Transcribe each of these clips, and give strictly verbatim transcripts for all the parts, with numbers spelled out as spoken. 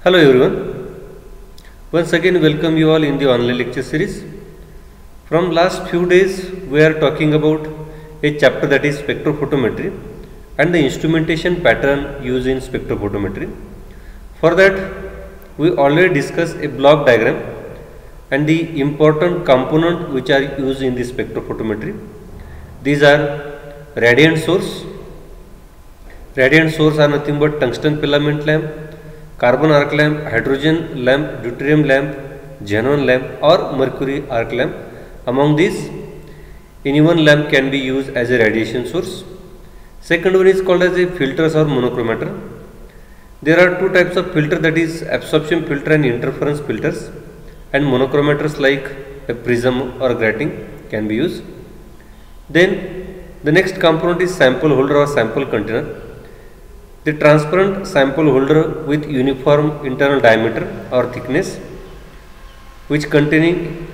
Hello everyone. Once again welcome you all in the online lecture series. From last few days we are talking about a chapter that is spectrophotometry and the instrumentation pattern used in spectrophotometry. For that we already discussed a block diagram and the important component which are used in the spectrophotometry. These are radiant source. Radiant source are nothing but tungsten filament lamp, carbon arc lamp, hydrogen lamp, deuterium lamp, xenon lamp or mercury arc lamp. Among these, any one lamp can be used as a radiation source. Second one is called as a filters or monochromator. There are two types of filter, that is absorption filter and interference filters, and monochromators like a prism or grating can be used. Then the next component is sample holder or sample container. The transparent sample holder with uniform internal diameter or thickness, which containing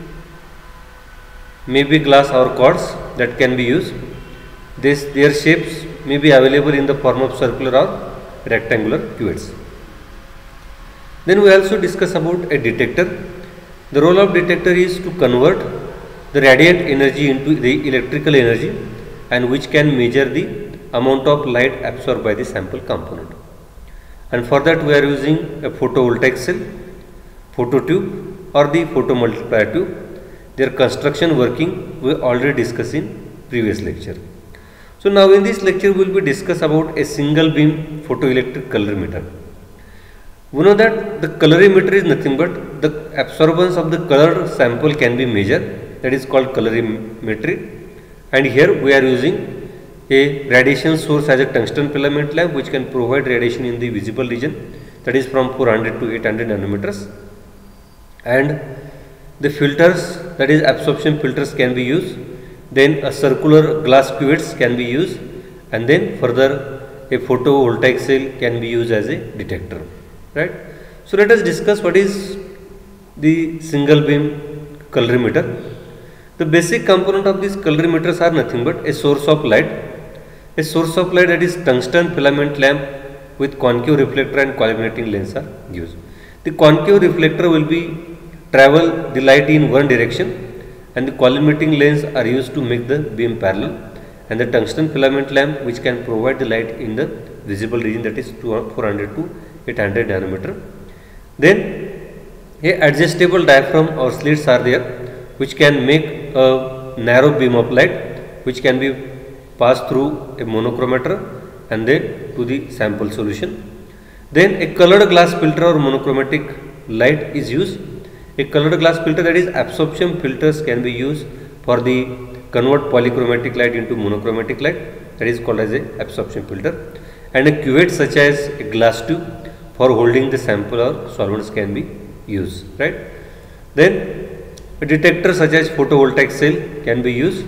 maybe glass or quartz, that can be used. This, their shapes may be available in the form of circular or rectangular cuvettes. Then we also discuss about a detector. The role of detector is to convert the radiant energy into the electrical energy, and which can measure the amount of light absorbed by the sample component. And for that we are using a photovoltaic cell, phototube or the photomultiplier tube. Their construction working we already discussed in previous lecture. So now in this lecture we will be discuss about a single beam photoelectric colorimeter. We know that the colorimeter is nothing but the absorbance of the colored sample can be measured, that is called colorimetry. And here we are using a radiation source as a tungsten filament lamp, which can provide radiation in the visible region, that is from four hundred to eight hundred nanometers. And the filters, that is absorption filters, can be used. Then a circular glass cuvettes can be used, and then further a photovoltaic cell can be used as a detector, right? So let us discuss what is the single beam colorimeter. The basic component of these colorimeters are nothing but a source of light. A source of light, that is tungsten filament lamp with concave reflector and collimating lens are used. The concave reflector will be travel the light in one direction, and the collimating lens are used to make the beam parallel, and the tungsten filament lamp which can provide the light in the visible region, that is four hundred to eight hundred nanometer. Then a adjustable diaphragm or slits are there, which can make a narrow beam of light which can be passed through a monochromator and then to the sample solution. Then a colored glass filter or monochromatic light is used. A colored glass filter, that is absorption filters, can be used for the convert polychromatic light into monochromatic light, that is called as a absorption filter. And a cuvette such as a glass tube for holding the sample or solvents can be used, right? Then a detector such as photovoltaic cell can be used,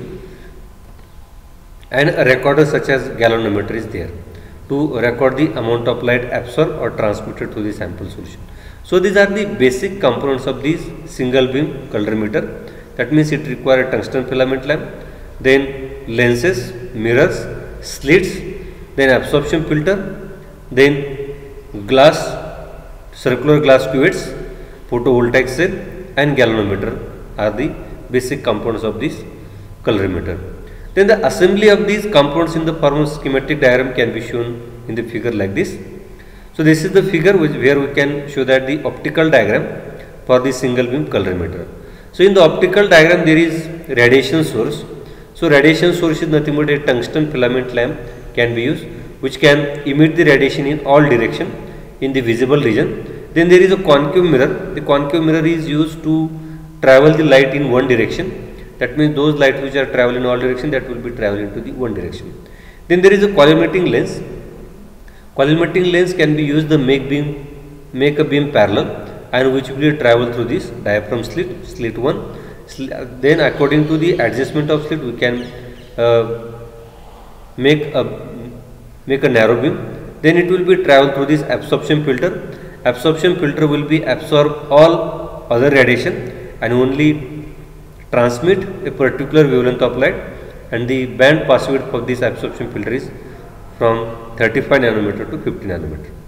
and a recorder such as galvanometer is there to record the amount of light absorbed or transmitted to the sample solution. So these are the basic components of this single beam colorimeter. That means it requires a tungsten filament lamp, then lenses, mirrors, slits, then absorption filter, then glass, circular glass cuvettes, photovoltaic cell and galvanometer are the basic components of this colorimeter. Then the assembly of these components in the form of schematic diagram can be shown in the figure like this. So this is the figure which, where we can show that the optical diagram for the single beam colorimeter. So in the optical diagram there is radiation source. So radiation source is nothing but a tungsten filament lamp can be used, which can emit the radiation in all direction in the visible region. Then there is a concave mirror. The concave mirror is used to travel the light in one direction. That means those lights which are traveling in all direction, that will be traveling to the one direction. Then there is a collimating lens. Collimating lens can be used to make beam, make a beam parallel, and which will travel through this diaphragm slit, slit one. Then according to the adjustment of slit, we can uh, make a make a narrow beam. Then it will be travel through this absorption filter. Absorption filter will be absorb all other radiation and only transmit a particular wavelength of light, and the band pass width of this absorption filter is from thirty-five nanometer to fifty nanometer.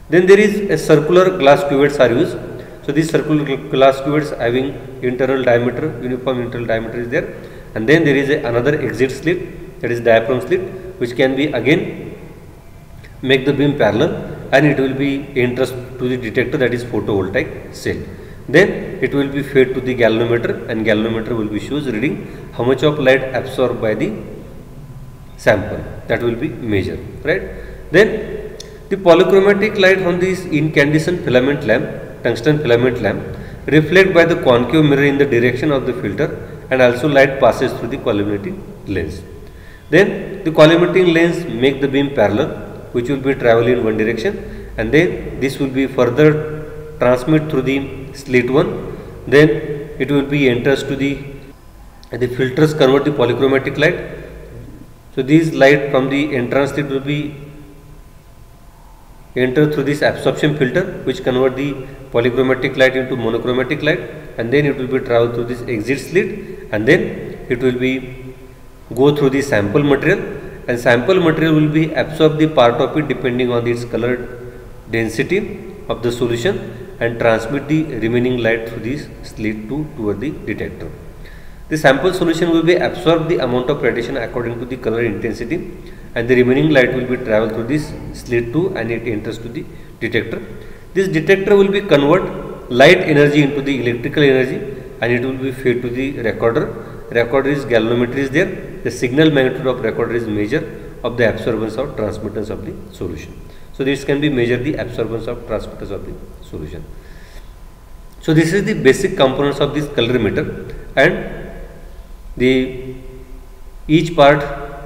Then there is a circular glass cuvettes are used. So these circular glass cuvettes having internal diameter, uniform internal diameter is there, and then there is a, another exit slit, that is diaphragm slit, which can be again make the beam parallel, and it will be entrust to the detector, that is photovoltaic cell. Then it will be fed to the galvanometer, and galvanometer will be shows reading how much of light absorbed by the sample, that will be measured, right. Then the polychromatic light from this incandescent filament lamp, tungsten filament lamp, reflect by the concave mirror in the direction of the filter, and also light passes through the collimating lens. Then the collimating lens make the beam parallel, which will be travel in one direction, and then this will be further transmit through the slit one. Then it will be enters to the the filters convert the polychromatic light. So these light from the entrance slit will be enter through this absorption filter, which convert the polychromatic light into monochromatic light, and then it will be travel through this exit slit, and then it will be go through the sample material, and sample material will be absorb the part of it depending on its color density of the solution, and transmit the remaining light through this slit to toward the detector. The sample solution will be absorb the amount of radiation according to the color intensity, and the remaining light will be travel through this slit two, and it enters to the detector. This detector will be convert light energy into the electrical energy, and it will be fed to the recorder. Recorder is galvanometer is there. The signal magnitude of recorder is measure of the absorbance or transmittance of the solution. So this can be measure the absorbance of transmittance of the solution. So this is the basic components of this colorimeter, and the each part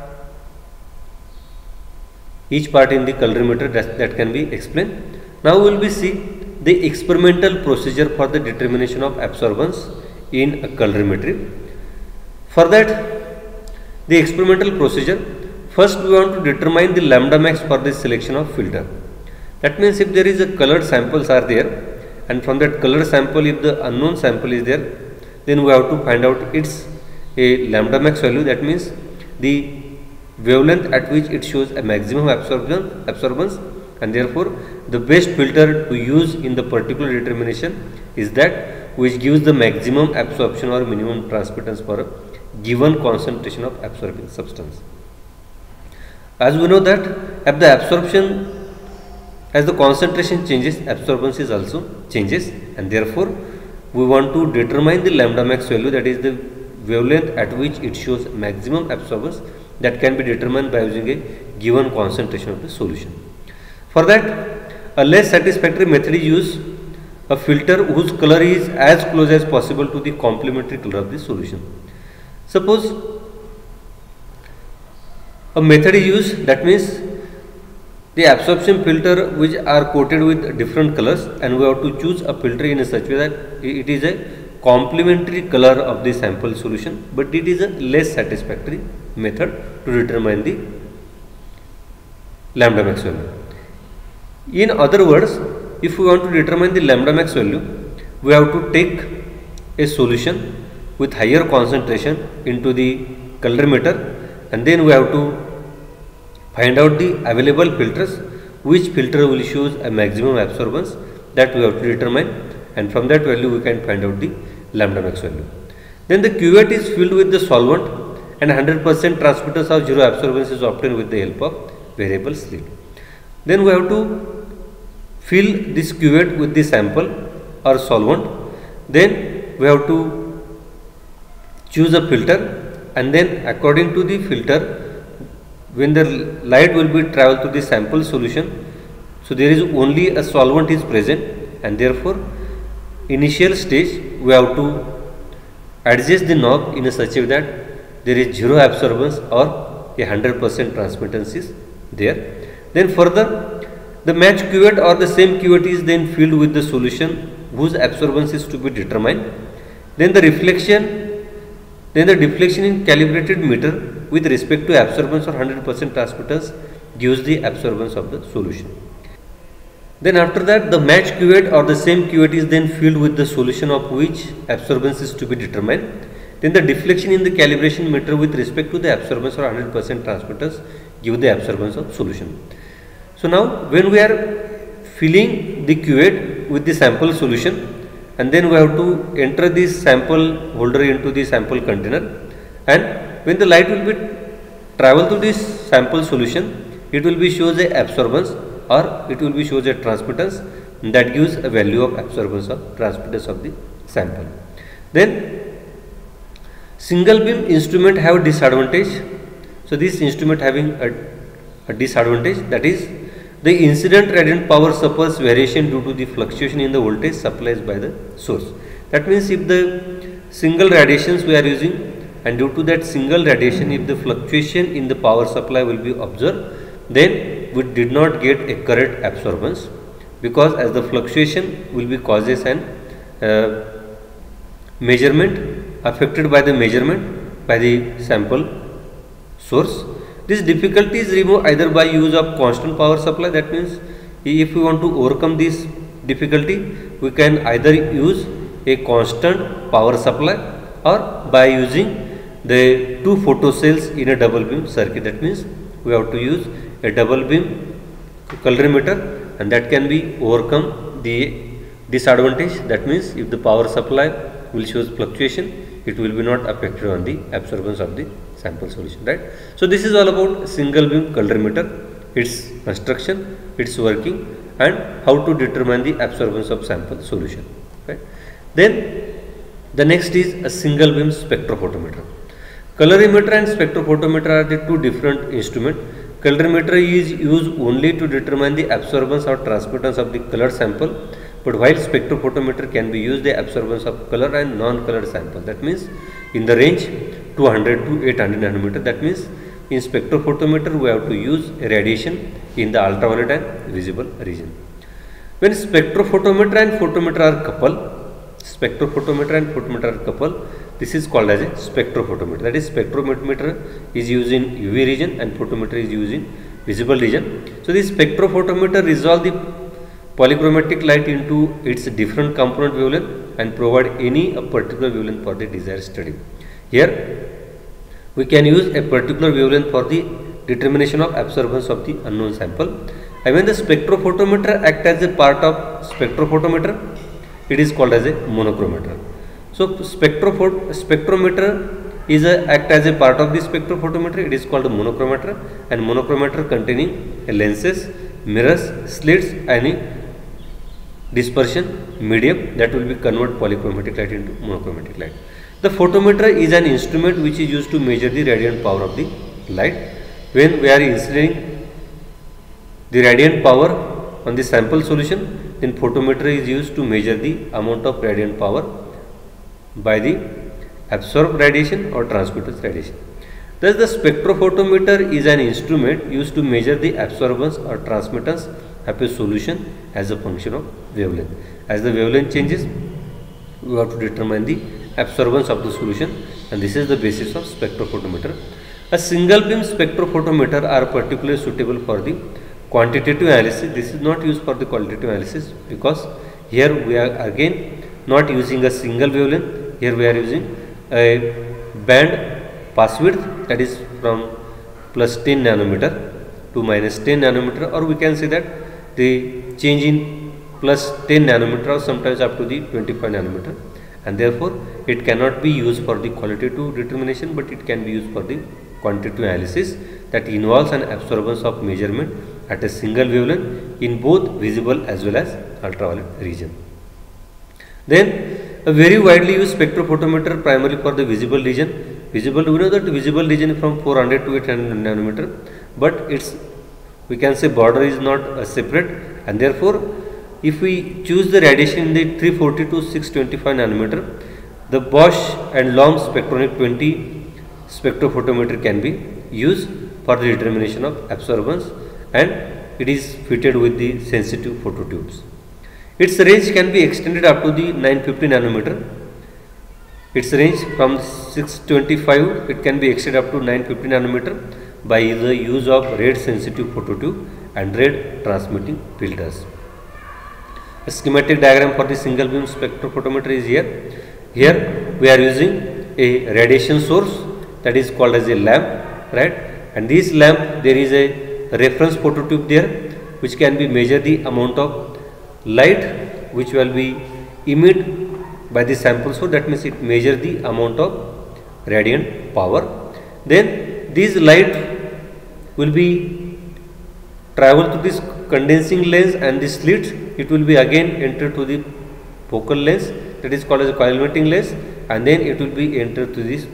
each part in the colorimeter that, that can be explained. Now we will be see the experimental procedure for the determination of absorbance in a colorimetry. For that, the experimental procedure, first we want to determine the lambda max for the selection of filter. That means if there is a colored samples are there, and from that colored sample if the unknown sample is there, then we have to find out its a lambda max value. That means the wavelength at which it shows a maximum absorption absorbance, and therefore the best filter to use in the particular determination is that which gives the maximum absorption or minimum transmittance for a given concentration of absorbing substance. As we know that as the absorption as the concentration changes, absorbance is also changes, and therefore we want to determine the lambda max value, that is the wavelength at which it shows maximum absorbance, that can be determined by using a given concentration of the solution. For that, a less satisfactory method is used, a filter whose color is as close as possible to the complementary color of the solution. Suppose a method is used, that means the absorption filter which are coated with different colors, and we have to choose a filter in a such way that it is a complementary color of the sample solution, but it is a less satisfactory method to determine the lambda max value. In other words, if we want to determine the lambda max value, we have to take a solution with higher concentration into the colorimeter, and then we have to find out the available filters, which filter will shows a maximum absorbance, that we have to determine, and from that value we can find out the lambda max value. Then the cuvette is filled with the solvent, and one hundred percent transmittance of zero absorbance is obtained with the help of variable slit. Then we have to fill this cuvette with the sample or solvent. Then we have to choose a filter, and then according to the filter, when the light will be travel to the sample solution, so there is only a solvent is present, and therefore initial stage we have to adjust the knob in a such a way that there is zero absorbance or a one hundred percent transmittance is there. Then further, the match cuvette or the same cuvette is then filled with the solution whose absorbance is to be determined. Then the reflection, then the deflection in calibrated meter with respect to absorbance or one hundred percent transmittance gives the absorbance of the solution. Then after that, the match cuvette or the same cuvette is then filled with the solution of which absorbance is to be determined. Then the deflection in the calibration meter with respect to the absorbance or one hundred percent transmittance give the absorbance of solution. So now when we are filling the cuvette with the sample solution, and then we have to enter this sample holder into the sample container, and when the light will be travel to this sample solution, it will be shows a absorbance or it will be shows a transmittance that gives a value of absorbance or transmittance of the sample. Then single beam instrument have disadvantage. So this instrument having a, a disadvantage, that is the incident radiant power suffers variation due to the fluctuation in the voltage supplied by the source. That means if the single radiations we are using, and due to that single radiation, if the fluctuation in the power supply will be observed, then we did not get a correct absorbance, because as the fluctuation will be causes an uh, measurement affected by the measurement by the sample source. This difficulty is removed either by use of constant power supply. That means if we want to overcome this difficulty, we can either use a constant power supply or by using the two photo cells in a double beam circuit. That means we have to use a double beam colorimeter, and that can be overcome the disadvantage. That means if the power supply will shows fluctuation, it will be not affected on the absorbance of the sample solution, right? So this is all about single beam colorimeter, its construction, its working, and how to determine the absorbance of sample solution, right? Then the next is a single beam spectrophotometer. Colorimeter and spectrophotometer are the two different instruments. Colorimeter is used only to determine the absorbance or transmittance of the colored sample, but while spectrophotometer can be used the absorbance of color and non-colored sample. That means in the range two hundred to eight hundred nanometer. That means in spectrophotometer we have to use radiation in the ultraviolet and visible region. When spectrophotometer and photometer are coupled, spectrophotometer and photometer are coupled, this is called as a spectrophotometer. That is, spectrophotometer is used in U V region and photometer is used in visible region. So this spectrophotometer resolve the polychromatic light into its different component wavelength and provide any a particular wavelength for the desired study. Here we can use a particular wavelength for the determination of absorbance of the unknown sample. And when the spectrophotometer act as a part of spectrophotometer, it is called as a monochromator. So spectrometer is a act as a part of the spectrophotometer. It is called a monochromator, and monochromator containing lenses, mirrors, slits, and a dispersion medium that will be convert polychromatic light into monochromatic light. The photometer is an instrument which is used to measure the radiant power of the light. When we are incident the radiant power on the sample solution, then photometer is used to measure the amount of radiant power by the absorbed radiation or transmitted radiation. Thus the spectrophotometer is an instrument used to measure the absorbance or transmittance of a solution as a function of wavelength. As the wavelength changes, we have to determine the absorbance of the solution, and this is the basis of spectrophotometer. A single beam spectrophotometer are particularly suitable for the quantitative analysis. This is not used for the qualitative analysis, because here we are again not using a single wavelength. Here we are using a band pass width, that is from plus ten nanometer to minus ten nanometer, or we can say that the change in plus ten nanometer or sometimes up to the twenty-five nanometer, and therefore it cannot be used for the qualitative determination, but it can be used for the quantitative analysis that involves an absorbance of measurement at a single wavelength in both visible as well as ultraviolet region. Then a very widely used spectrophotometer primarily for the visible region. Visible, we know that visible region from four hundred to eight hundred nanometer, but its we can say border is not uh, separate, and therefore if we choose the radiation in the three forty to six twenty-five nanometer, the Bosch and Lomb Spectronic twenty spectrophotometer can be used for the determination of absorbance, and it is fitted with the sensitive phototubes. Its range can be extended up to the nine fifty nanometer. Its range from six twenty-five, it can be extended up to nine fifty nanometer by the use of red sensitive phototube and red transmitting filters. A schematic diagram for the single beam spectrophotometer is here. Here we are using a radiation source that is called as a lamp, right? And this lamp, there is a reference phototube there which can be measure the amount of light which will be emitted by the sample source, that means it measures the amount of radiant power. Then this light will be travel to this condensing lens and the slit, it will be again entered to the focal lens, that is called as a collimating lens, and then it will be entered to this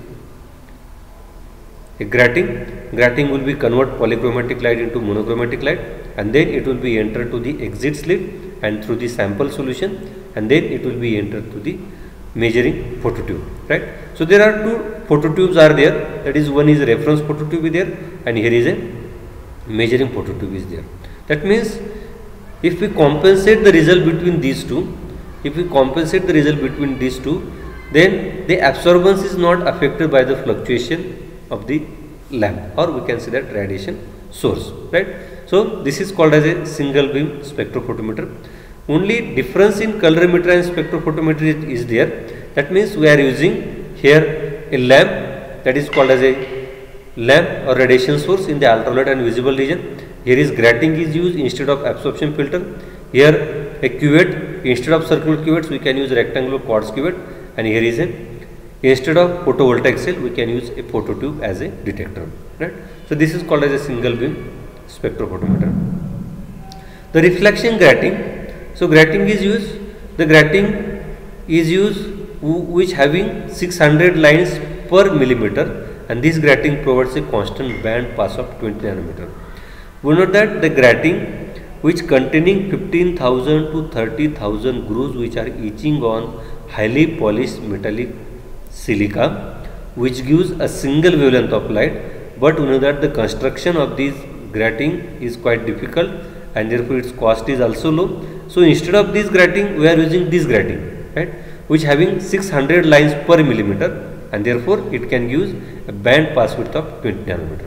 a grating. Grating will be convert polychromatic light into monochromatic light, and then it will be entered to the exit slit and through the sample solution, and then it will be entered to the measuring phototube, right. So there are two phototubes are there, that is one is a reference phototube is there and here is a measuring phototube is there. That means if we compensate the result between these two, if we compensate the result between these two, then the absorbance is not affected by the fluctuation of the lamp, or we can say that radiation source, right. So this is called as a single beam spectrophotometer. Only difference in colorimeter and spectrophotometry is there. That means we are using here a lamp, that is called as a lamp or radiation source in the ultraviolet and visible region. Here is grating is used instead of absorption filter. Here a cuvette, instead of circular cuvettes we can use rectangular quartz cuvette, and here is a instead of photovoltaic cell we can use a phototube as a detector, right. So this is called as a single beam spectrophotometer. The reflection grating. So grating is used, the grating is used which having six hundred lines per millimeter, and this grating provides a constant band pass of twenty nanometer. We know that the grating which containing fifteen thousand to thirty thousand grooves which are etching on highly polished metallic silica, which gives a single wavelength of light, but we know that the construction of this grating is quite difficult and therefore its cost is also low. So instead of this grating we are using this grating, right, which having six hundred lines per millimeter, and therefore it can use a band pass width of twenty nanometer.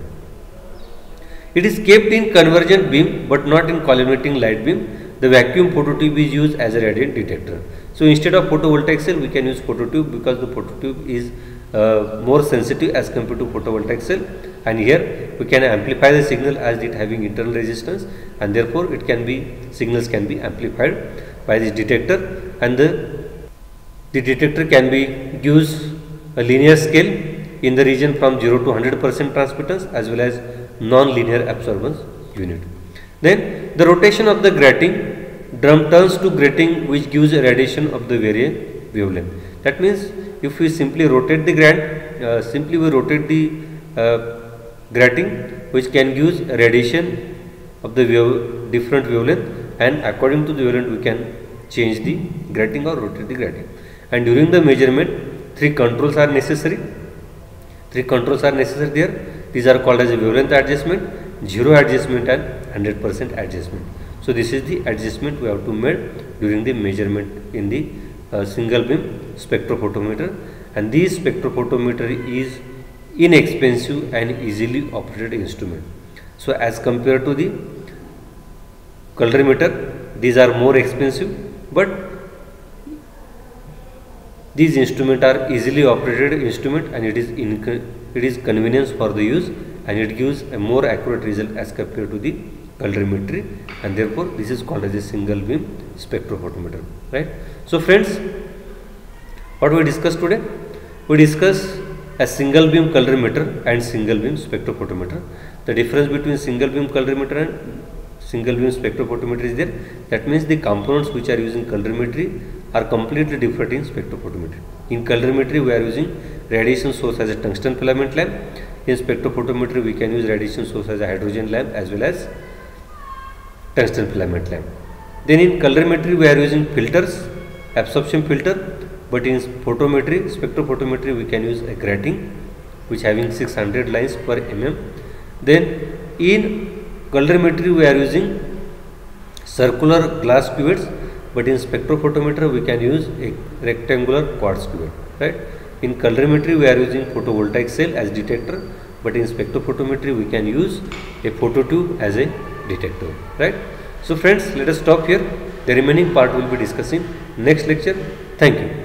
It is kept in convergent beam but not in collimating light beam. The vacuum phototube is used as a radiant detector. So instead of photovoltaic cell we can use phototube because the phototube is uh, more sensitive as compared to photovoltaic cell, and here we can amplify the signal as it having internal resistance, and therefore it can be signals can be amplified by this detector, and the, the detector can be gives a linear scale in the region from zero to one hundred percent transmittance as well as non-linear absorbance unit. Then the rotation of the grating drum turns to grating which gives a radiation of the varying wavelength. That means if we simply rotate the grant, uh, simply we rotate the uh, grating which can give a radiation of the wave, different wavelength, and according to the wavelength we can change the grating or rotate the grating. And during the measurement three controls are necessary. Three controls are necessary there. These are called as a wavelength adjustment, zero adjustment and one hundred percent adjustment. So this is the adjustment we have to make during the measurement in the uh, single beam spectrophotometer, and this spectrophotometer is inexpensive and easily operated instrument. So as compared to the colorimeter, these are more expensive, but these instruments are easily operated instrument, and it is it is convenience for the use, and it gives a more accurate result as compared to the colorimetry, and therefore this is called as a single beam spectrophotometer, right. So friends, what we discussed today? We discussed a single beam colorimeter and single beam spectrophotometer. The difference between single beam colorimeter and single beam spectrophotometer is there. That means the components which are using colorimetry are completely different in spectrophotometry. In colorimetry we are using radiation source as a tungsten filament lamp. In spectrophotometry we can use radiation source as a hydrogen lamp as well as tungsten filament lamp. Then in colorimetry we are using filters, absorption filter, but in photometry, spectrophotometry we can use a grating which having six hundred lines per mm. Then in colorimetry we are using circular glass cuvettes, but in spectrophotometer we can use a rectangular quartz cuvette, right. In colorimetry we are using photovoltaic cell as detector, but in spectrophotometry we can use a phototube as a detector, right. So friends, let us stop here. The remaining part will be discussing next lecture. Thank you.